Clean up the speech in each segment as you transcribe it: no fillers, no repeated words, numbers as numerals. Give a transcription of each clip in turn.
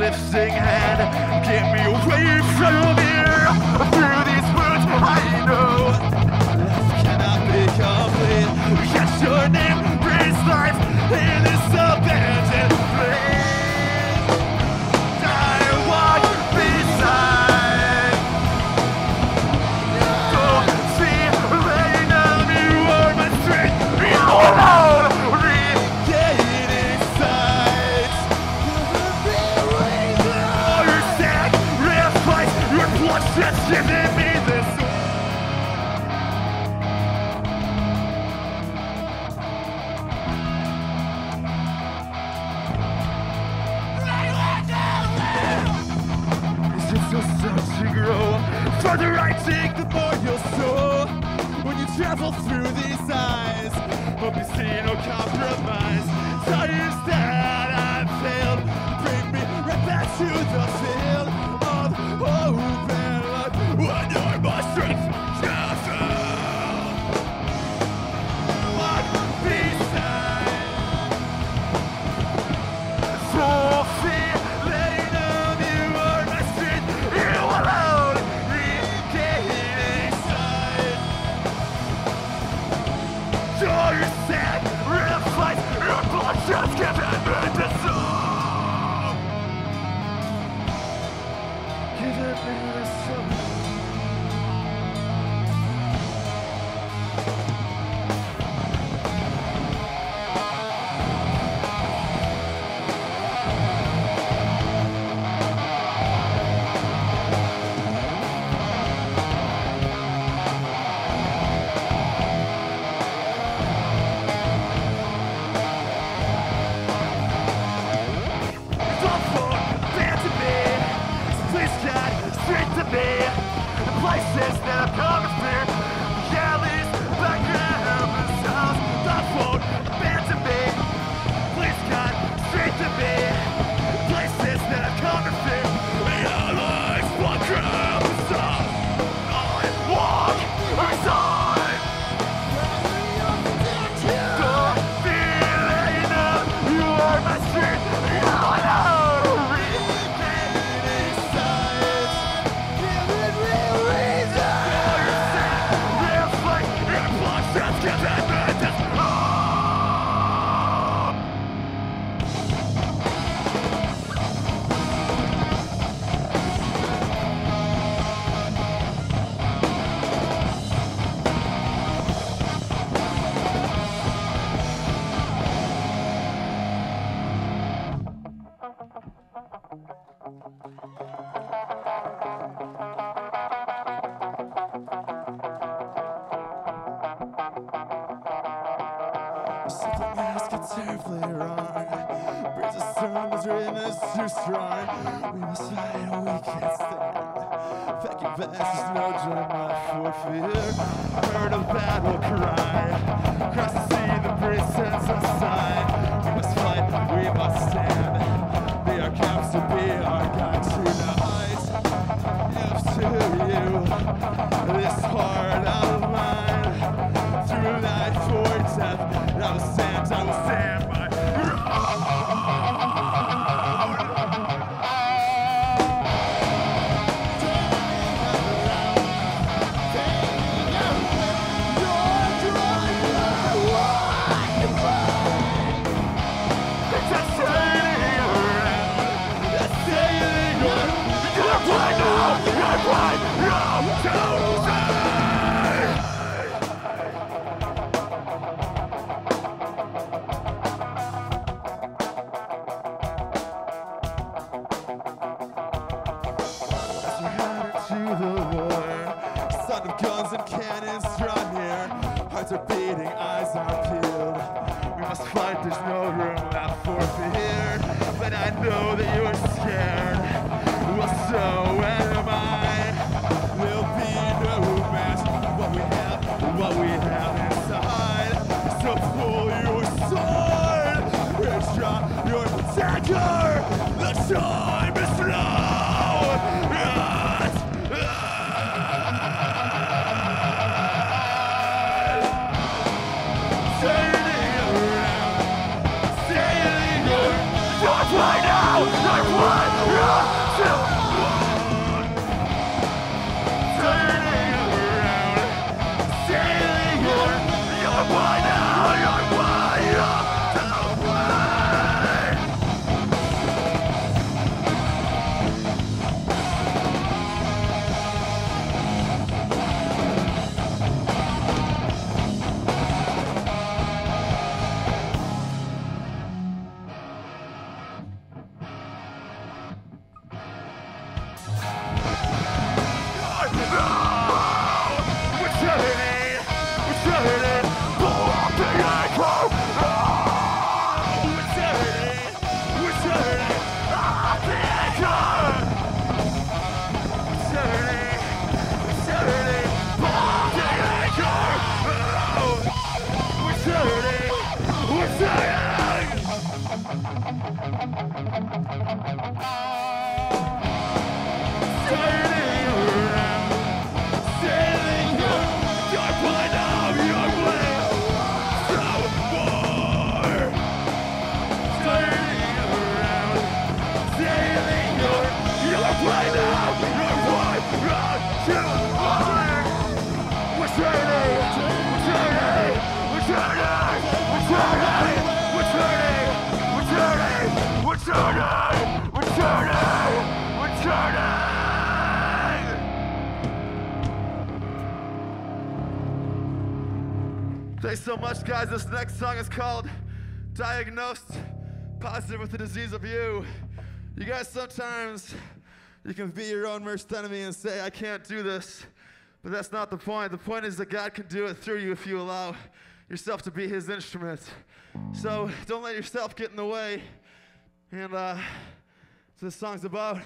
lifting hand. Get me away from here. Through these wounds I know life cannot be complete. Yet your name breathes life in this abandoned place. I walk beside. Don't see laying down, you are my strength. You alone regaining sight. All your sacrifice, your blood just giving me this. To grow, further I take, the more you'll soar. When you travel through these eyes, hope you see no compromise. Tell you that I've failed, bring me right back to the field of hope and life. When you're my strength, walk beside. Full fear. Just give it me the soul. Give it me the soul. Places that I've come to fear, the alleys, background, this house, the phone, abandon me. Please God, strengthen me. Places that I've come to fear, the alleys, background, this house, I walk inside. Don't be laying up, you are my strength, you are something else gets terribly wrong. Birds of songs written as too strong. We must fight or we can't stand. Packing bags is no drum off for fear. Heard a battle cry. Across the sea, the breeze sends us sign. We must fight, we must stand. Be our camps to be our guide tonight. If to you, this heart of mine, through life or death, I will stand by. Hearts are beating, eyes are peeled. We must fight, there's no room left for fear. But I know that you're scared. Well, so am I. There'll be no match. What we have inside. So pull your sword and drop your dagger. The time is now. Right now, I want Thanks so much, guys. This next song is called Diagnosed Positive with the Disease of You. You guys, sometimes you can be your own worst enemy and say, I can't do this. But that's not the point. The point is that God can do it through you if you allow yourself to be his instrument. So don't let yourself get in the way. And that's what this song's about.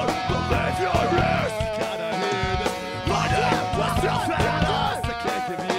I can't give you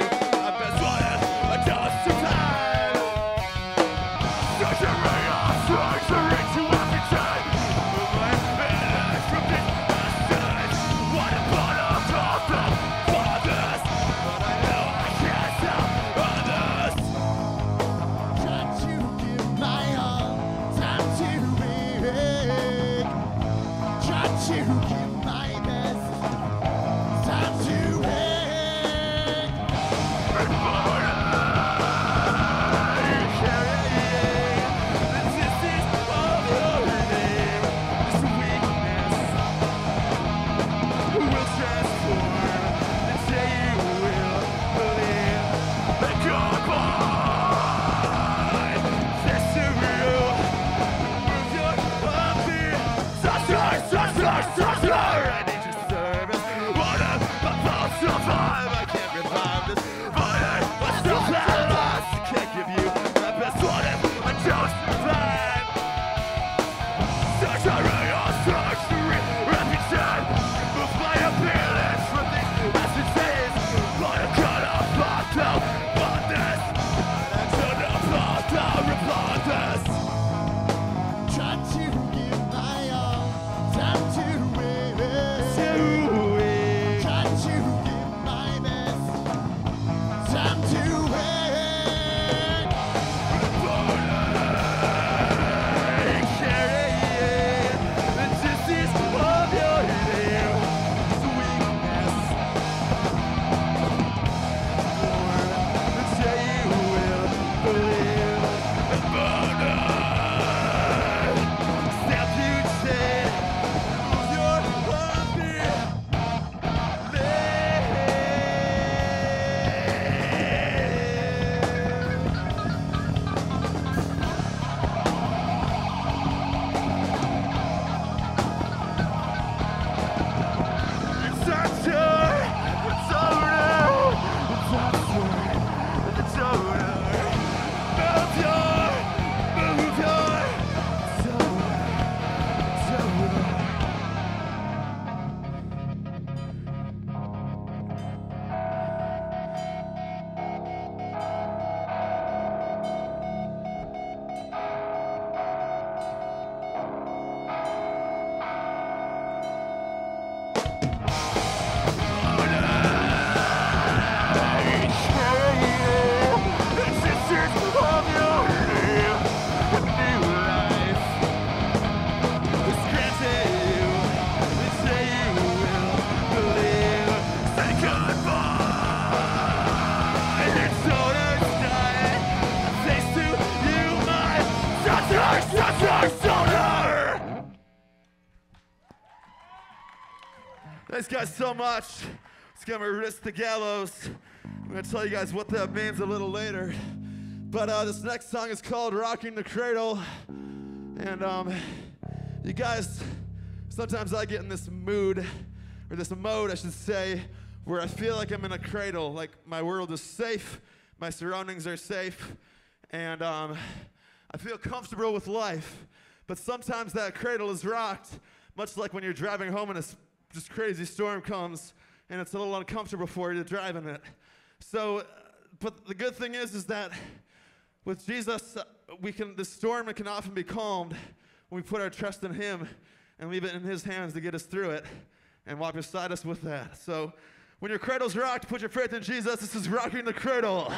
Thanks, guys, so much. Let's get my wrist to Gallows. I'm going to tell you guys what that means a little later. But this next song is called Rocking the Cradle. And you guys, sometimes I get in this mood, or this mode, I should say, where I feel like I'm in a cradle, like my world is safe, my surroundings are safe, and I feel comfortable with life. But sometimes that cradle is rocked, much like when you're driving home and this crazy storm comes, and it's a little uncomfortable for you to drive in it. So, but the good thing is that with Jesus, this storm can often be calmed when we put our trust in Him and leave it in His hands to get us through it and walk beside us with that. So, when your cradle's rocked, put your faith in Jesus. This is Rocking the Cradle.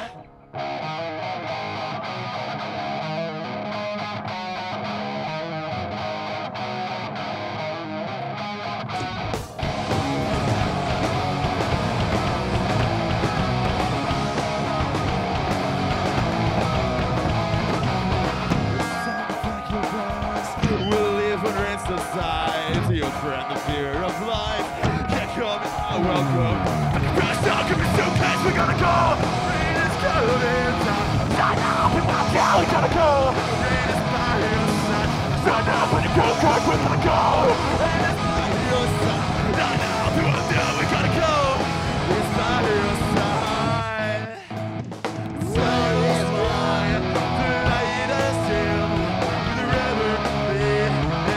Subsides, your friend, the fear of life can't come, welcome. Crash down, give me suitcase, we gotta go. Rain is coming down, sign up, we gotta go, we gotta go. Rain is by your side, sign up, when you go, crack, we gotta go. Rain is by your side, sign up, we gotta go, we gotta go. It's by your side, tell us why the light is dim, the river lead.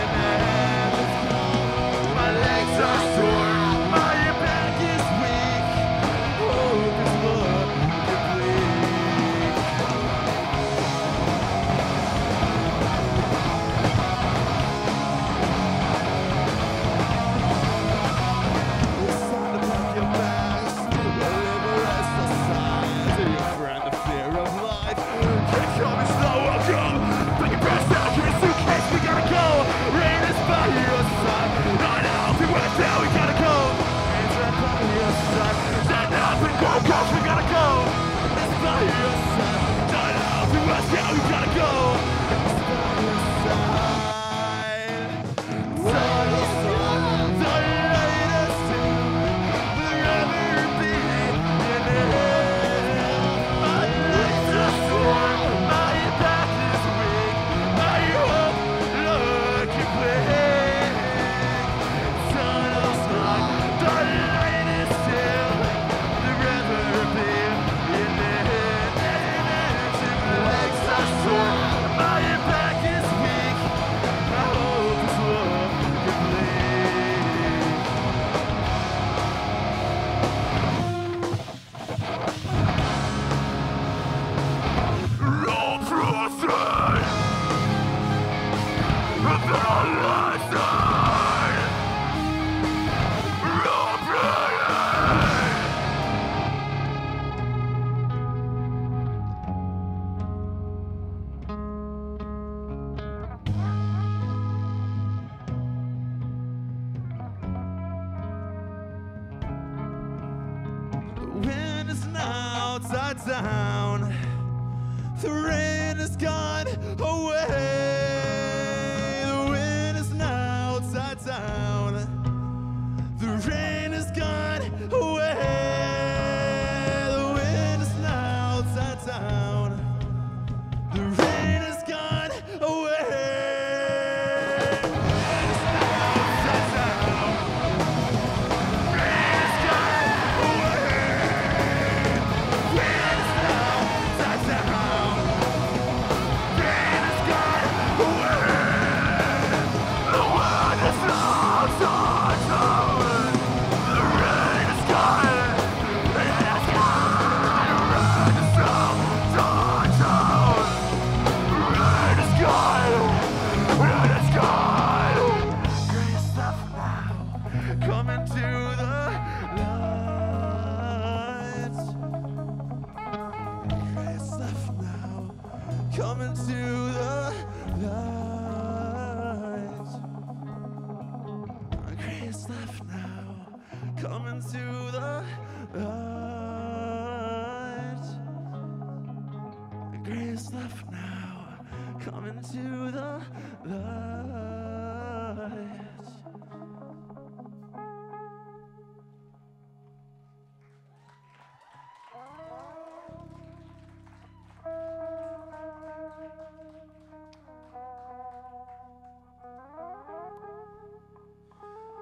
Down. The rain has gone away. The wind is now upside down. The rain has gone away. The wind is now upside down. The rain has gone away. Coming to the light. Grace left now. Coming to the light. Grace left now. Coming to the light.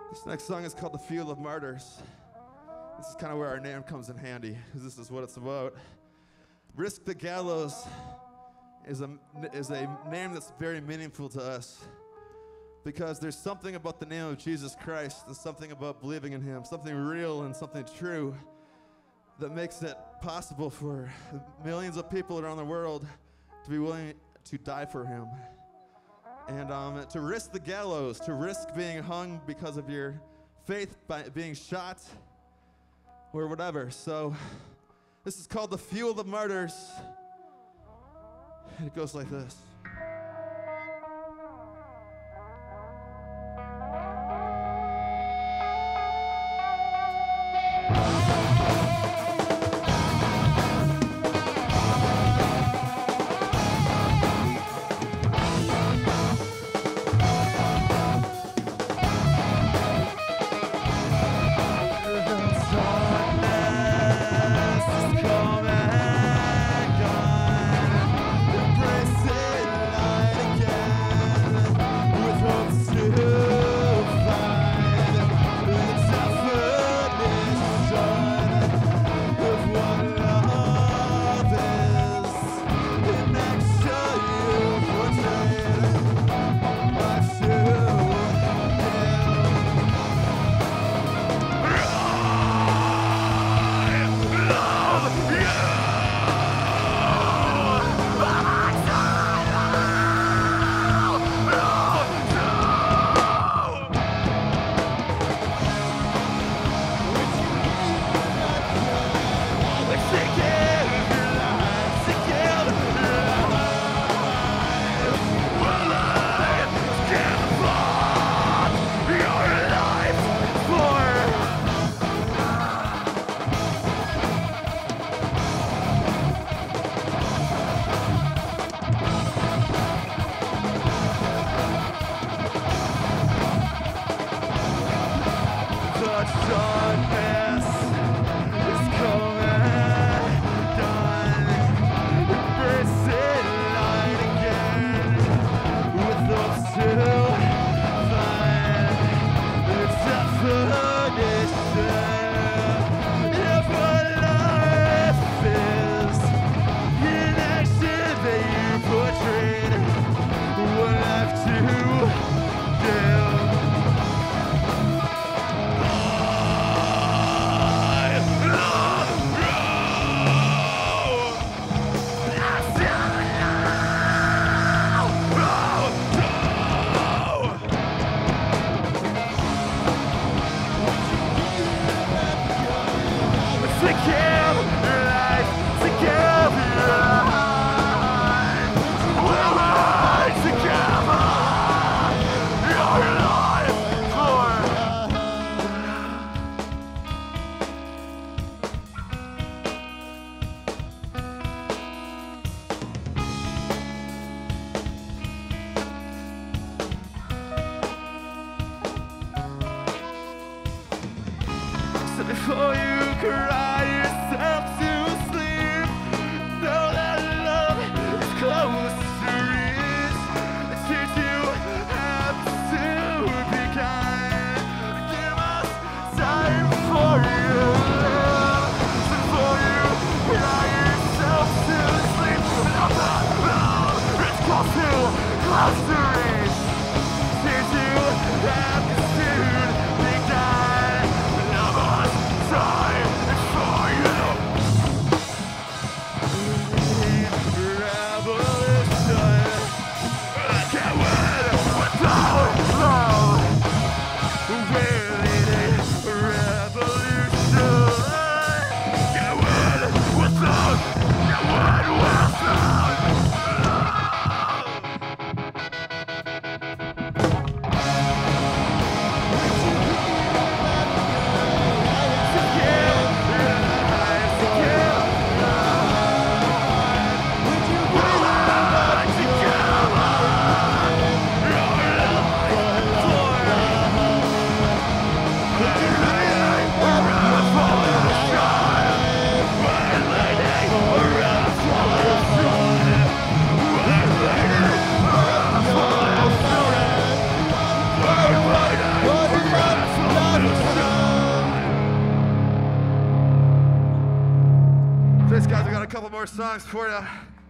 This next song is called The Fuel of Martyrs. This is kind of where our name comes in handy, because this is what it's about. Risk the Gallows is a name that's very meaningful to us, because there's something about the name of Jesus Christ and something about believing in him, something real and something true that makes it possible for millions of people around the world to be willing to die for him. And to risk the gallows, to risk being hung because of your faith by being shot or whatever. So this is called The Fuel of Martyrs. And it goes like this. Before you cry yourself to sleep, know that love is close to reach. Teach you how to be kind. Give us time for you. Before you cry yourself to sleep, know that love is close to reach. Teach you how to be kind. Time for you. Revolution. I can't win without love. We're leading revolution. Can't win without. Can't win without love. more songs for you.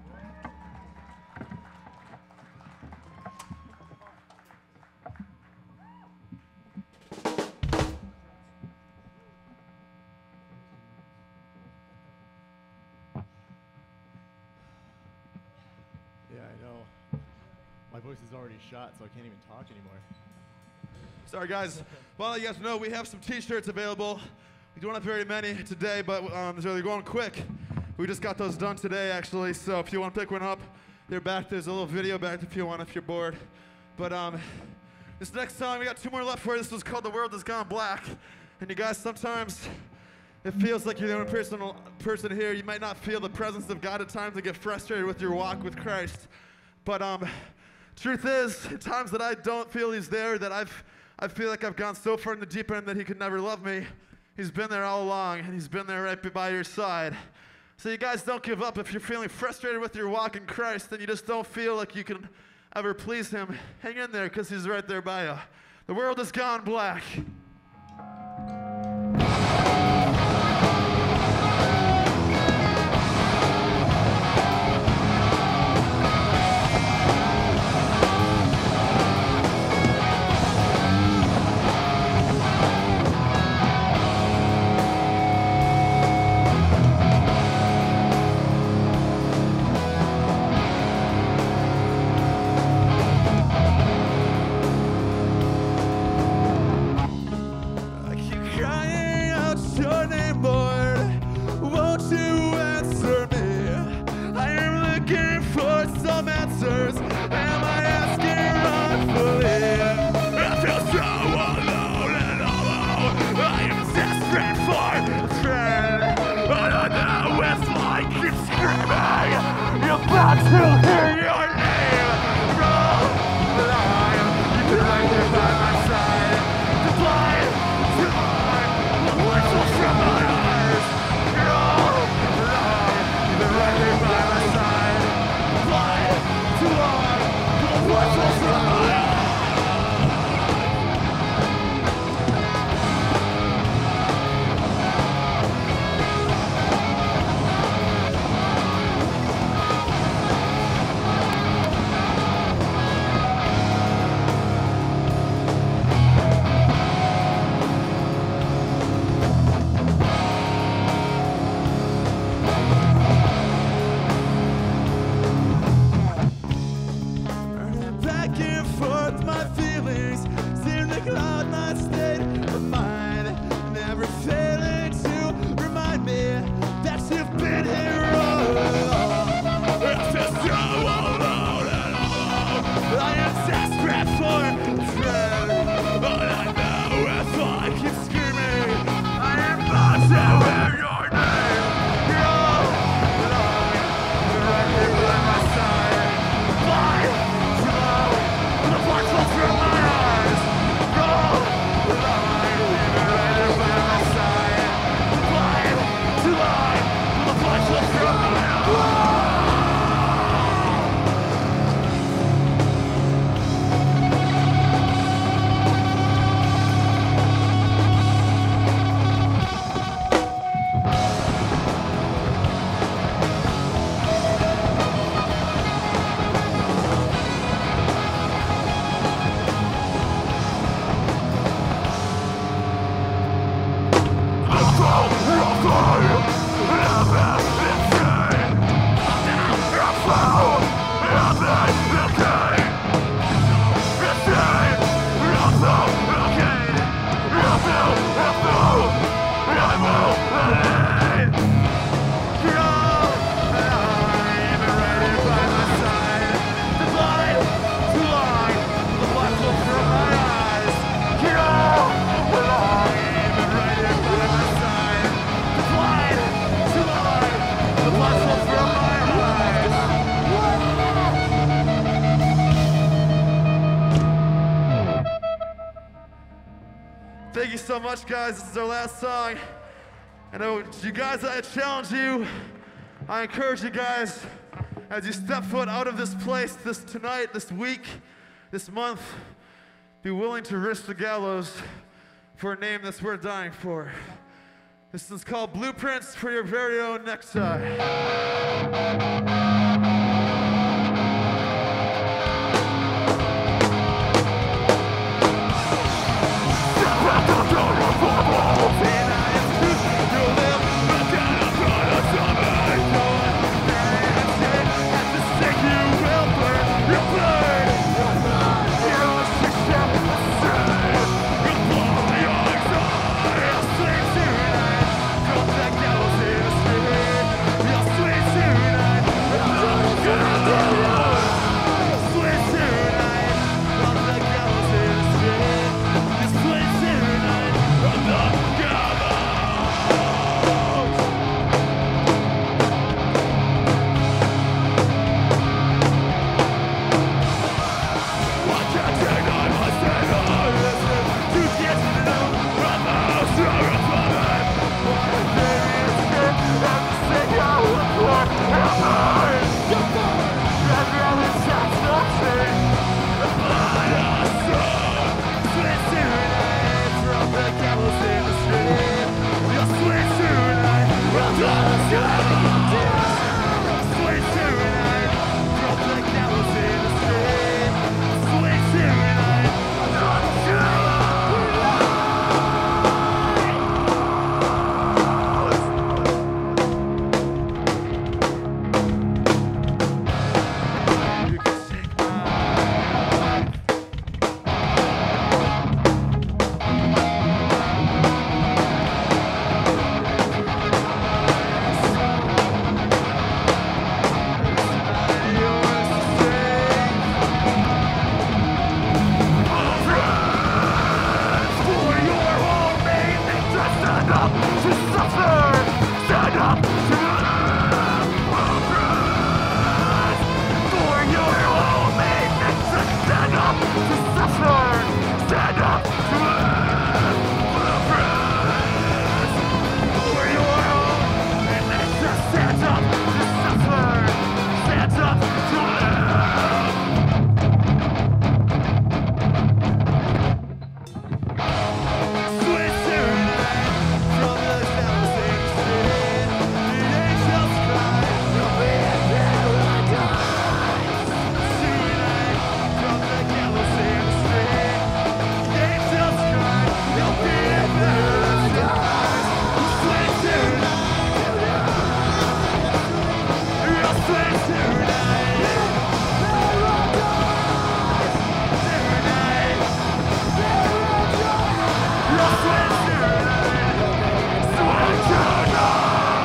Yeah, I know. My voice is already shot, so I can't even talk anymore. Sorry, guys. Well, you guys know we have some T-shirts available. We don't have very many today, but they're going quick. We just got those done today, actually. So if you want to pick one up, they're back. There's a little video back if you want, if you're bored. But this next song, we got 2 more left for you. This was called "The World Has Gone Black." And you guys, sometimes it feels like you're the only person here. You might not feel the presence of God at times and get frustrated with your walk with Christ. But truth is, at times that I don't feel He's there, that I feel like I've gone so far in the deep end that He could never love me. He's been there all along, and He's been there right by your side. So you guys don't give up. If you're feeling frustrated with your walk in Christ, then you just don't feel like you can ever please Him. Hang in there, because He's right there by you. The world has gone black. Thank you so much, guys. This is our last song. And you guys, I challenge you, I encourage you guys, as you step foot out of this place, tonight, this week, this month, be willing to risk the gallows for a name that's worth dying for. This one's called Blueprints for Your Very Own Necktie.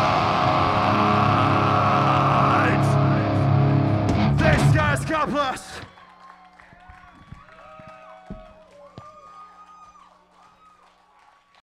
God bless.